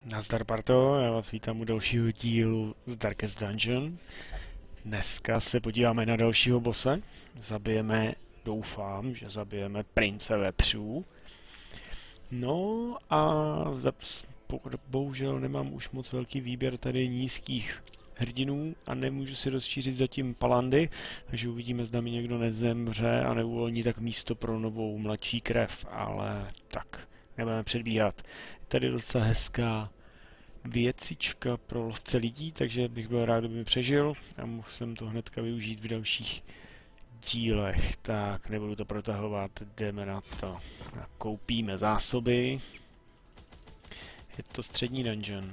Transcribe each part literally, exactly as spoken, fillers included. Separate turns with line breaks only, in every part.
Nazdar parto, já vás vítám u dalšího dílu z Darkest Dungeon. Dneska se podíváme na dalšího bosse. Zabijeme, doufám, že zabijeme prince vepřů. No a za, bohužel nemám už moc velký výběr tady nízkých hrdinů a nemůžu si rozšířit zatím palandy, takže uvidíme, zda mi někdo nezemře a neuvolní tak místo pro novou mladší krev, ale tak, nebudeme předbíhat. Tady docela hezká věcička pro lovce lidí, takže bych byl rád, kdyby mi přežil a mohl jsem to hnedka využít v dalších dílech. Tak, nebudu to protahovat, jdeme na to. Koupíme zásoby. Je to střední dungeon.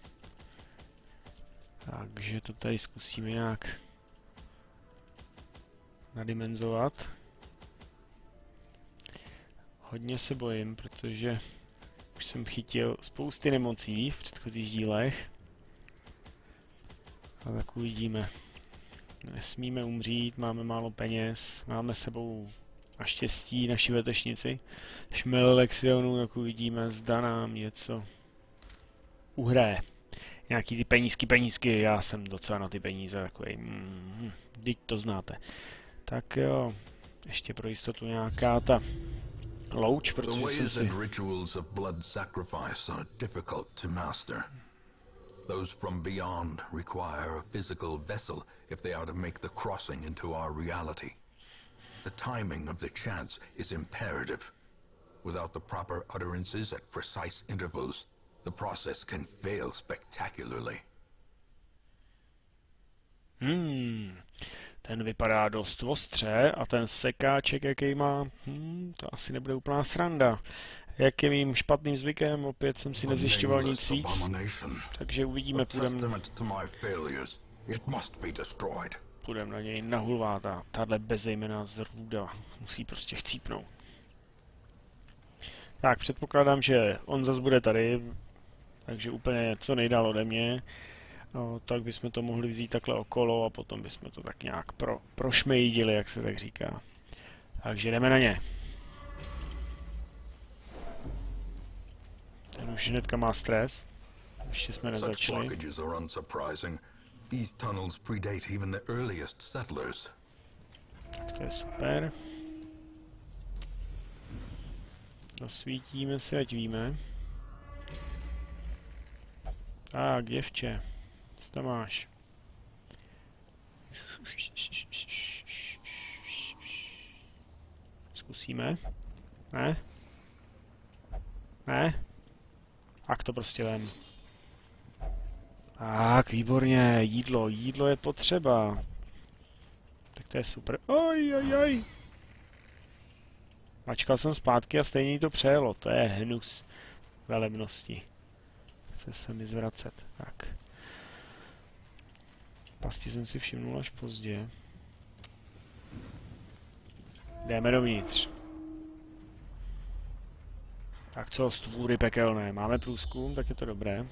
Takže to tady zkusíme nějak nadimenzovat. Hodně se bojím, protože už jsem chytil spousty nemocí v předchozích dílech. A tak uvidíme. Nesmíme umřít, máme málo peněz, máme sebou naštěstí naši vetešnici. Šmel Lexionu, jak uvidíme, zda nám něco uhraje. Nějaký ty penízky, penízky, já jsem docela na ty peníze takový. Mm, teď to znáte. Tak jo, ještě pro jistotu nějaká ta louč, protože jsem si...
rituals of blood sacrifice are difficult to master. Those from beyond require a physical vessel if they are to make the crossing into our reality. The timing of the chants is imperative. Without the proper utterances at precise intervals, the process can fail spectacularly. Hmm,
ten vypadá dost ostře a ten sekáček, jaký má, hmm, to asi nebude úplná sranda. Jak je mým špatným zvykem, opět jsem si nezjišťoval nic víc, takže uvidíme, půjdeme půjdem na něj nahulvát a tahle bezejmenná zrůda musí prostě chcípnout. Tak, předpokládám, že on zase bude tady, takže úplně co nejdál ode mě. No, tak bychom to mohli vzít takhle okolo a potom bychom to tak nějak pro, prošmejdili, jak se tak říká. Takže jdeme na ně. Ten už hnedka má stres. Ještě jsme nezačali. Tak to je super. Dosvítíme si, ať víme. Tak, děvče. Co tam máš? Zkusíme? Ne? Ne? Tak to prostě vem. Tak, výborně, jídlo, jídlo je potřeba. Tak to je super. Oj, oj, oj. Mačkal jsem zpátky a stejně jí to přejelo, to je hnus velebnosti. Chce se mi zvracet, tak. Pasti jsem si všimnul až pozdě. Jdeme dovnitř. Tak co, stvůry pekelné. Máme průzkum, tak je to dobré.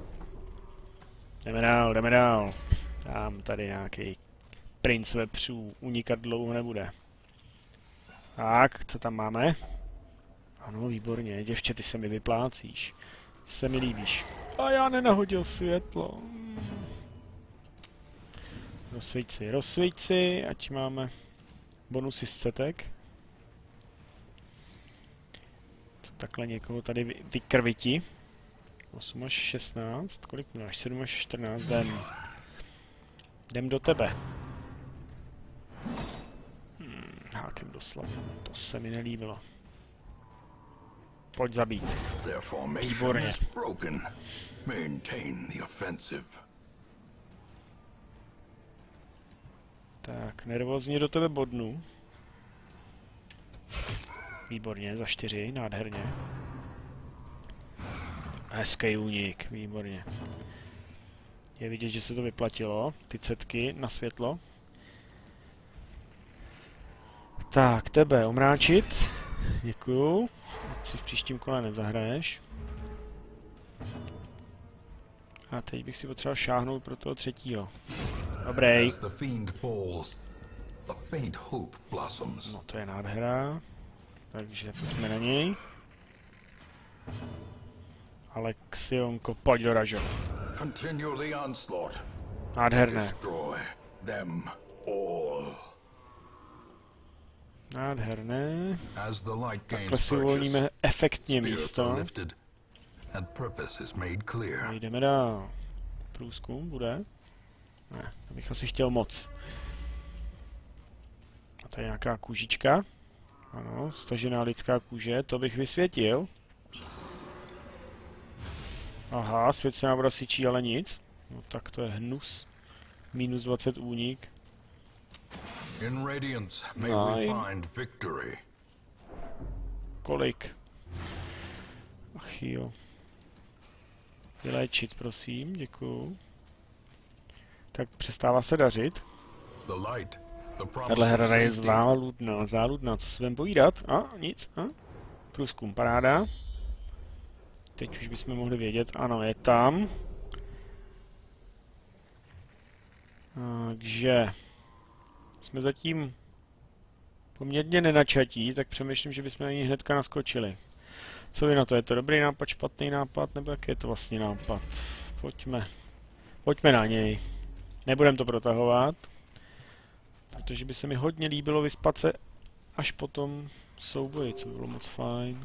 Jdeme dál, jdeme dál. Tam tady nějaký princ vepřů. Unikat dlouho nebude. Tak, co tam máme? Ano, výborně. Děvče, ty se mi vyplácíš. Se mi líbíš. A já nenahodil světlo. Rozsvíť si, rozsvíť si, ať máme bonusy z cetek. Takhle někoho tady vy, vykrviti. osm až šestnáct, kolik máš? sedm až čtrnáct, jdem. Jdem do tebe. Hmm, hákem doslova, to se mi nelíbilo. Pojď zabít. Výborně. Tak, nervózně do tebe bodnu. Výborně, za čtyři, nádherně. Hezký únik, výborně. Je vidět, že se to vyplatilo, ty cetky na světlo. Tak, tebe omráčit. Děkuju. Ať si v příštím kole nezahraješ. A teď bych si potřeboval šáhnout pro toho třetího. Dobrý. No to je nádhera. Takže pojďme na něj. Alexionko, pojď do ražo.
Continue the onslaught.
Nádherné.
Destroy them all.
Nádherné.
As the light
Takhle
gains
si uvolníme
purchase,
efektně
spirits
místo.
are lifted and purpose is made clear.
A jdeme dál. Průzkum bude? Ne, to bych asi chtěl moc. A tady nějaká kůžička. Ano, stažená lidská kůže, to bych vysvětil. Aha, svěcená voda syčí, ale nic. No tak to je hnus. Minus dvacet únik.
In Radiance may
Nine.
we find victory.
Kolik? Ach jo. Vyléčit, prosím, děkuju. Tak přestává se dařit.
The light, the promise
Tahle
of
hra je
safety.
záludná, záludná, co se budeme povídat? A, nic, a? Průzkum, paráda. Teď už bychom mohli vědět, ano, je tam. Takže jsme zatím poměrně nenačatí, tak přemýšlím, že bychom na ní hnedka naskočili. Co vy na to? Je to dobrý nápad, špatný nápad, nebo jaký je to vlastně nápad? Pojďme. Pojďme na něj. Nebudem to protahovat, protože by se mi hodně líbilo vyspat se až po tom souboji, co by bylo moc fajn.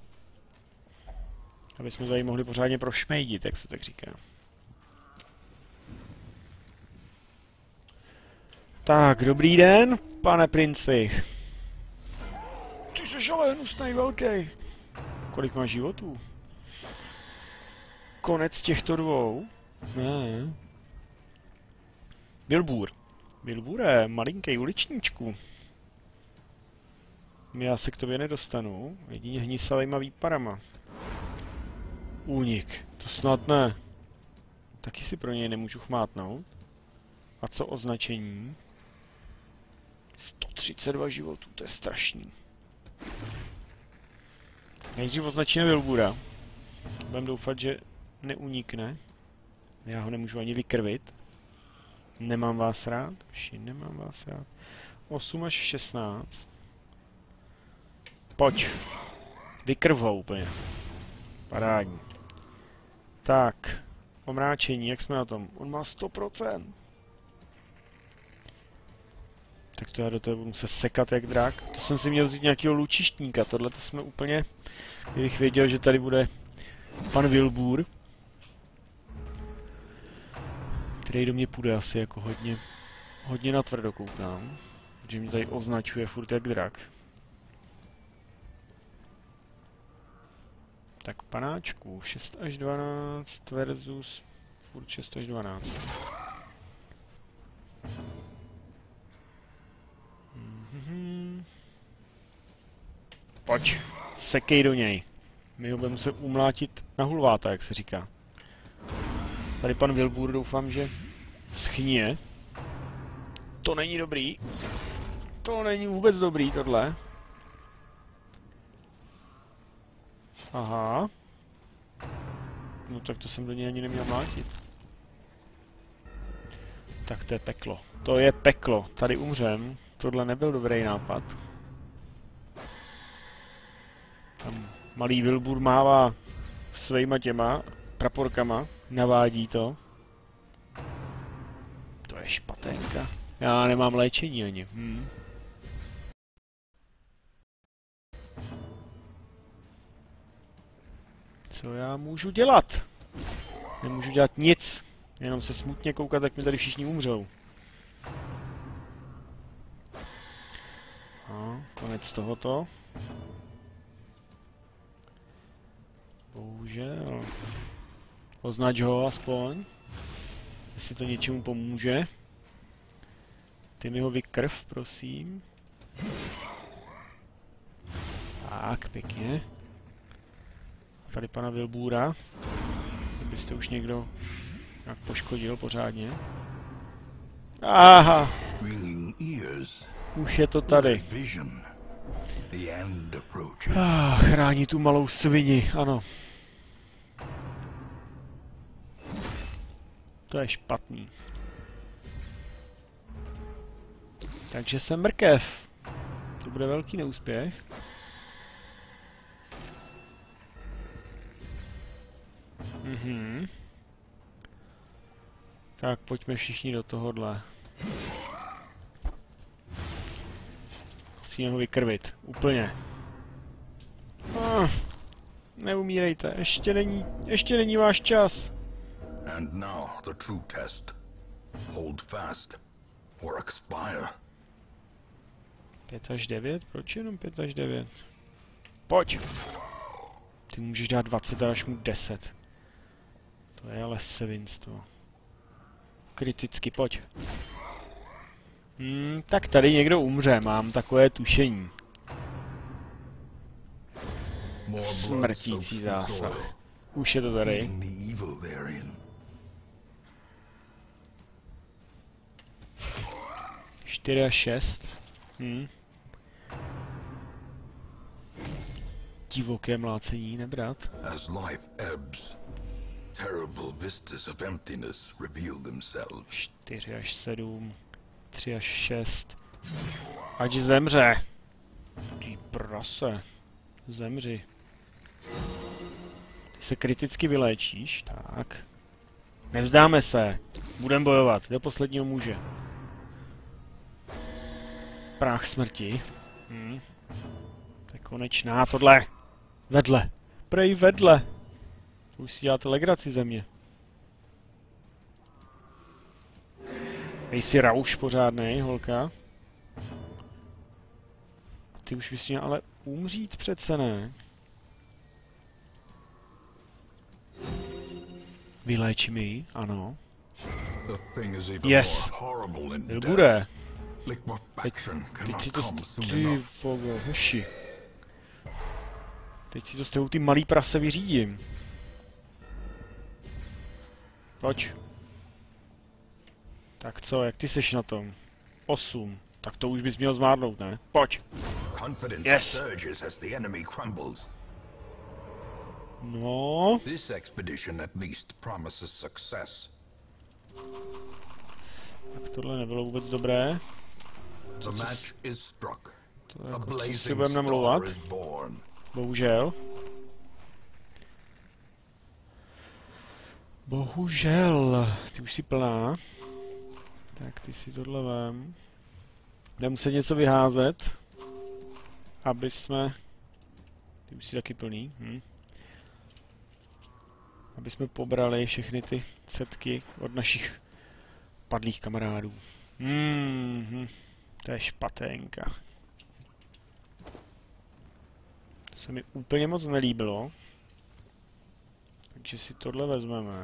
Aby jsme tady mohli pořádně prošmejdit, jak se tak říká. Tak, dobrý den, pane princi. Ty jsi ale hnusnej velký. Kolik má životů? Konec těchto dvou? Ne. Wilbur. Wilbure, malinký uličníčku. Já se k tobě nedostanu, jedině hnisavejma výparama. Únik, to snad ne. Taky si pro něj nemůžu chmátnout. A co označení? sto třicet dva životů, to je strašný. Nejdřív označíme Wilbura. Budeme doufat, že neunikne. Já ho nemůžu ani vykrvit. Nemám vás rád. Vši, nemám vás rád. osm až šestnáct. Pojď. Vykrv ho úplně. Parádní. Tak. Omráčení, jak jsme na tom? On má sto procent. Tak to já do toho budu muset sekat jak drak. To jsem si měl vzít nějakého lučištníka. Tohle to jsme úplně... Kdybych věděl, že tady bude pan Wilbur. Který do mě půjde asi jako hodně... Hodně natvrdo koukám. Protože mě tady označuje furt jak drak. Tak panáčku. šest až dvanáct versus... Furt šest až dvanáct. Mm-hmm. Pojď, sekej do něj. My ho budeme muset umlátit na hulváta, jak se říká. Tady pan Wilbur, doufám, že schnie. To není dobrý. To není vůbec dobrý, tohle. Aha. No tak to jsem do něj ani neměl mlátit. Tak to je peklo. To je peklo. Tady umřem. Tohle nebyl dobrý nápad. Tam malý Wilbur mává svýma těma praporkama. Navádí to. To je špaténka. Já nemám léčení ani. Hm. Co já můžu dělat? Nemůžu dělat nic. Jenom se smutně koukat, jak mi tady všichni umřou. No, konec tohoto. Bohužel. Označ ho aspoň. Jestli to něčemu pomůže. Ty mi ho vykrv, prosím. Tak, pěkně. Tady pana Wilbura. Kdybyste už někdo nějak poškodil pořádně. Aha! Už je to tady. Ah, chrání tu malou svini, ano. To je špatný. Takže jsem mrkev. To bude velký neúspěch. Mhm. Tak pojďme všichni do tohohle. Musíme ho vykrvit. Úplně. Ah, neumírejte. Ještě není, ještě není váš čas.
And now the true test. Hold fast or expire.
pět až devět? Proč jenom pět až devět? Pojď! Ty můžeš dát dvacet a až mu deset. To je ale svinstvo. Kriticky, pojď. Hmm, tak tady někdo umře, mám takové tušení. Smrtící zásah. Už je to tady. čtyři a šest. Hmm. Divoké mlácení nebrat.
As life ebbs, terrible vistas of emptiness reveal themselves.
čtyři až sedm. tři až šest. Ať zemře. Ty prase. Zemři. Ty se kriticky vyléčíš, tak. Nevzdáme se. Budeme bojovat. Do posledního muže. Práh smrti. Hm. To je konečná. Tohle. Vedle. Prej vedle. To už si děláte legraci ze mě. Dej si rauš pořádnej, holka. Ty už bys měl ale umřít přece, ne? Vyléči mi, ano. Yes. Byl bude. Teď, teď si to ty vogo, hoši. Teď si to s tebou ty malý prase vyřídím. Pojď. Tak co, jak ty seš na tom? osm. Tak to už bys měl zvládnout, ne? Pojď. Yes. No.
This expedition at least promises success.
Tak tohle nebylo vůbec dobré.
The match is struck.
To jako, co si budeme namlouvat? Bohužel. Bohužel. Ty už jsi plná. Tak ty si tohle vem. Budeme muset něco vyházet. Aby jsme... Ty už jsi taky plný. Hm. Aby jsme pobrali všechny ty cetky od našich padlých kamarádů. Hmm, to je špaténka. To se mi úplně moc nelíbilo. Takže si tohle vezmeme.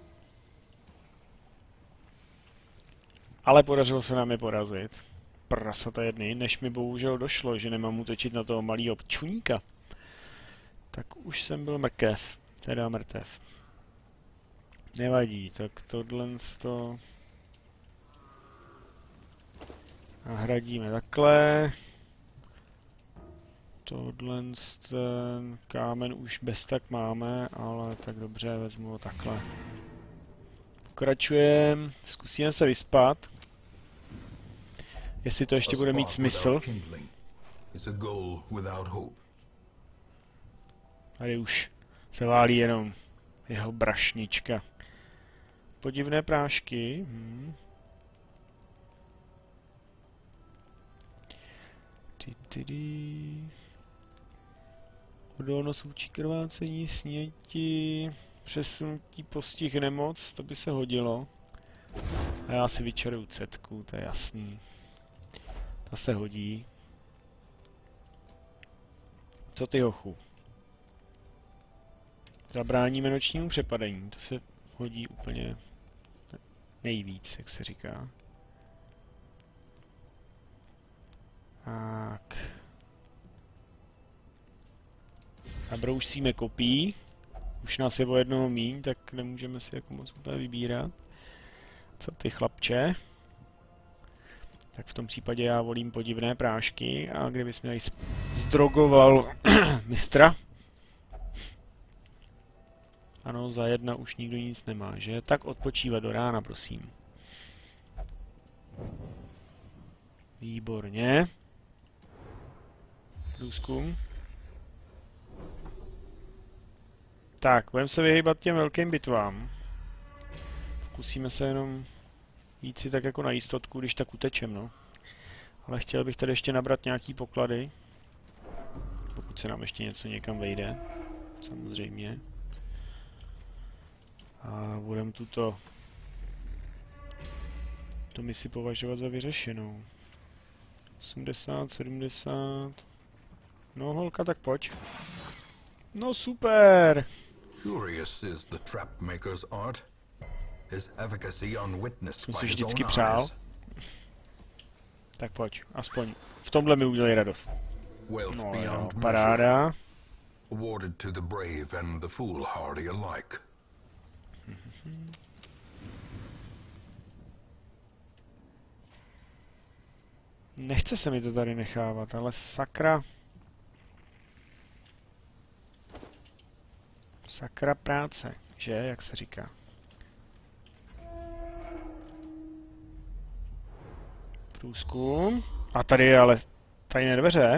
Ale podařilo se nám je porazit. Prasata jedny, než mi bohužel došlo, že nemám útočit na toho malýho čuníka. Tak už jsem byl mrkev. Teda mrtev. Nevadí, tak tohle to... Nahradíme takhle. Tohle ten kámen už bez tak máme, ale tak dobře, vezmu ho takhle. Pokračujeme, zkusíme se vyspat. Jestli to ještě bude mít smysl. Tady už se válí jenom jeho brašnička. Podivné prášky. Hmm. Odolnost vůči krvácení, sněti, přesunutí, postih, nemoc, to by se hodilo. A já si vyčaruju cetku, to je jasný. Ta se hodí. Co ty, hochu? Zabráníme nočnímu přepadení, to se hodí úplně nejvíc, jak se říká. Tak. Nabrousíme kopí. Už nás je o jednoho míň, tak nemůžeme si jako moc úplně vybírat. Co ty, chlapče? Tak v tom případě já volím podivné prášky a kdybys mi tady zdrogoval mistra. Ano, za jedna už nikdo nic nemá, že? Tak odpočívat do rána, prosím. Výborně. Průzkum. Tak, budeme se vyhýbat těm velkým bitvám. Zkusíme se jenom jít si tak jako na jistotku, když tak utečem, no. Ale chtěl bych tady ještě nabrat nějaký poklady. Pokud se nám ještě něco někam vejde. Samozřejmě. A budeme tuto to misi považovat za vyřešenou. osmdesát, sedmdesát. No holka, tak pojď. No super!
Curious is the trap maker's art. His efficacy unwitnessed
Jsem
by
si
his
vždycky
own
přál.
eyes.
Tak pojď, aspoň v tomhle mi udělej radost.
Wealth
No jo,
beyond measure,
paráda.
awarded to the brave and the foolhardy alike.
Nechce se mi to tady nechávat, ale sakra. Sakra práce, že, jak se říká. Průzkum. A tady je ale tajné dveře.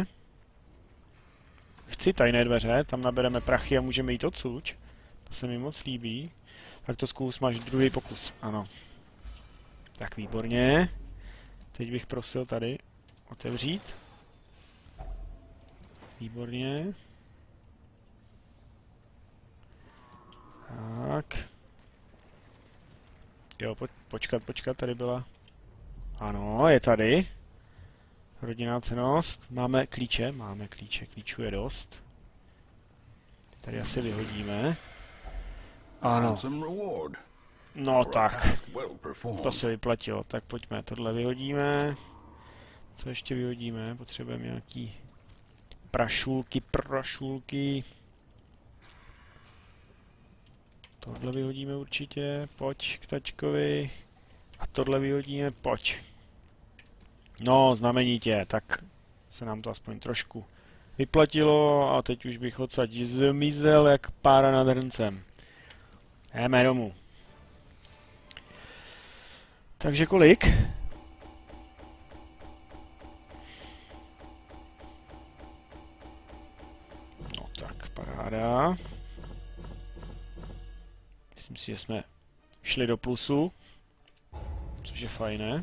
Chci tajné dveře, tam nabereme prachy a můžeme jít odsud. To se mi moc líbí. Tak to zkus, máš druhý pokus, ano. Tak výborně. Teď bych prosil tady otevřít. Výborně. Tak. Jo, po, počkat, počkat, tady byla. Ano, je tady. Rodinná cennost. Máme klíče, máme klíče, klíčů je dost. Tady asi vyhodíme. Ano.
Handsome reward
No
for a
tak,
task well performed.
to se vyplatilo. Tak pojďme, tohle vyhodíme. Co ještě vyhodíme? Potřebujeme nějaký prašulky, prašulky. Tohle vyhodíme určitě, pojď k tačkovi. A tohle vyhodíme, pojď. No, znamenitě, tak se nám to aspoň trošku vyplatilo a teď už bych odsaď zmizel jak pára nad hrncem. Jdeme domů. Takže kolik? No tak, paráda. Myslím si, že jsme šli do plusu, což je fajné.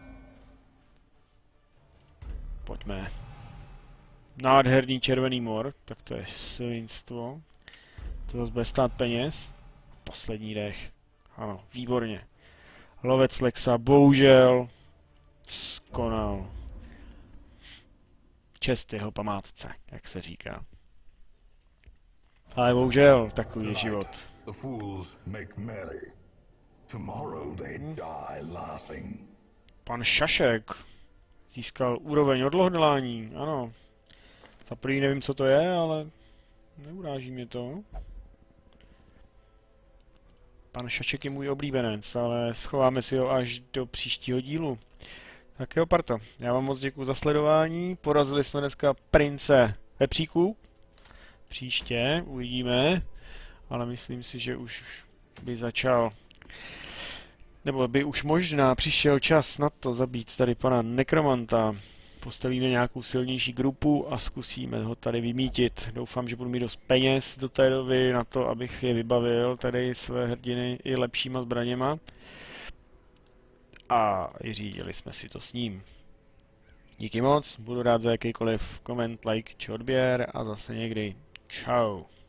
Pojďme. Nádherný červený mor, tak to je svinstvo. To zase bude stát peněz. Poslední dech. Ano, výborně. Lovec Lexa, bohužel skonal. Čest jeho památce, jak se říká. Ale bohužel, takový je život.
The fools make merry. Tomorrow they die laughing.
Pan Šašek získal úroveň odhodlání, ano. Za první nevím, co to je, ale neuráží mě to. Pan Šašek je můj oblíbenec, ale schováme si ho až do příštího dílu. Tak jo, parto, já vám moc děkuji za sledování. Porazili jsme dneska prince vepříků. Příště uvidíme, ale myslím si, že už by začal, nebo by už možná přišel čas na to zabít tady pana nekromanta. Postavíme nějakou silnější grupu a zkusíme ho tady vymítit. Doufám, že budu mít dost peněz do té doby na to, abych je vybavil, tady své hrdiny i lepšíma zbraněma. A vyřídili jsme si to s ním. Díky moc, budu rád za jakýkoliv koment, like či odběr a zase někdy. Čau.